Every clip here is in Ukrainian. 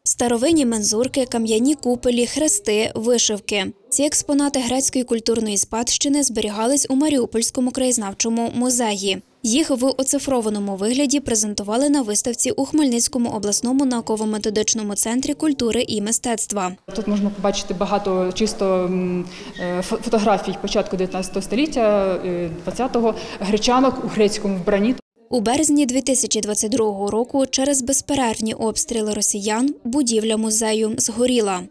Старовинні мензурки, кам'яні купелі, хрести, вишивки. Ці експонати грецької культурної спадщини зберігались у Маріупольському краєзнавчому музеї. Їх в оцифрованому вигляді презентували на виставці у Хмельницькому обласному науково-методичному центрі культури і мистецтва. Тут можна побачити багато чисто фотографій початку 19 століття, 20-го, гречанок у грецькому вбранні. У березні 2022 року через безперервні обстріли росіян будівля музею згоріла.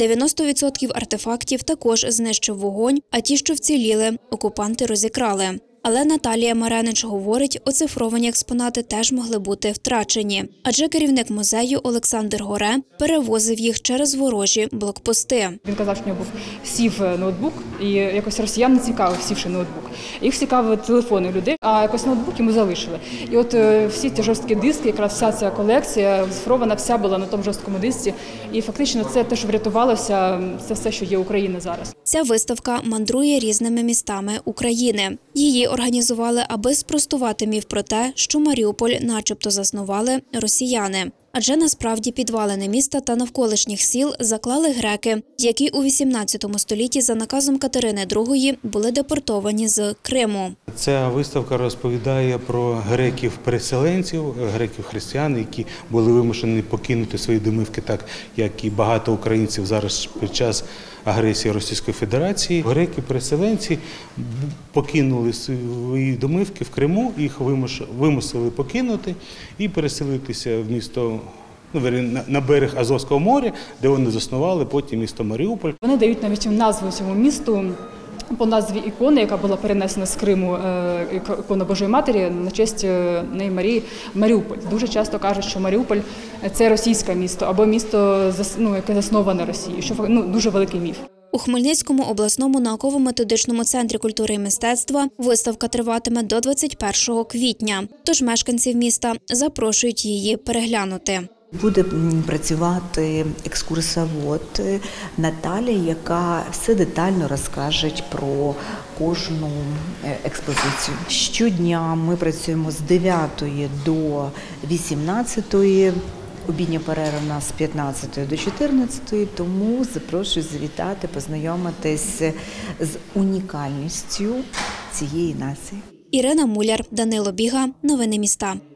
90% артефактів також знищив вогонь, а ті, що вціліли, окупанти розікрали. Але Наталія Маренич говорить, оцифровані експонати теж могли бути втрачені. Адже керівник музею Олександр Горе перевозив їх через ворожі блокпости. Він казав, що в нього був сів ноутбук, і якось росіян не цікавив сівши ноутбук. Їх цікавили телефони людей, а якось ноутбук йому залишили. І от всі ті жорсткі диски, якраз вся ця колекція оцифрована, вся була на тому жорсткому дисці. І фактично це те, що врятувалося, це все, що є Україна зараз. Ця виставка мандрує різними містами України. Її організували, аби спростувати міф про те, що Маріуполь начебто заснували росіяни. Адже насправді підвалини міста та навколишніх сіл заклали греки, які у 18 столітті за наказом Катерини II були депортовані з Криму. Ця виставка розповідає про греків-переселенців, греків-християн, які були вимушені покинути свої домівки, так як і багато українців зараз під час агресії Російської Федерації. Греки-переселенці покинули свої домівки в Криму, їх вимусили покинути і переселитися в місто, на берег Азовського моря, де вони заснували потім місто Маріуполь. Вони дають навіть назву цьому місту по назві ікони, яка була перенесена з Криму, ікона Божої Матері, на честь неї Марії, Маріуполь. Дуже часто кажуть, що Маріуполь – це російське місто або місто, яке засноване Росією, що дуже великий міф. У Хмельницькому обласному науково-методичному центрі культури і мистецтва виставка триватиме до 21 квітня, тож мешканців міста запрошують її переглянути. Буде працювати екскурсовод Наталія, яка все детально розкаже про кожну експозицію. Щодня ми працюємо з 9 до 18, обідня перерва у нас з 15 до 14, тому запрошую завітати, познайомитись з унікальністю цієї нації. Ірина Муляр, Данило Біга. Новини міста.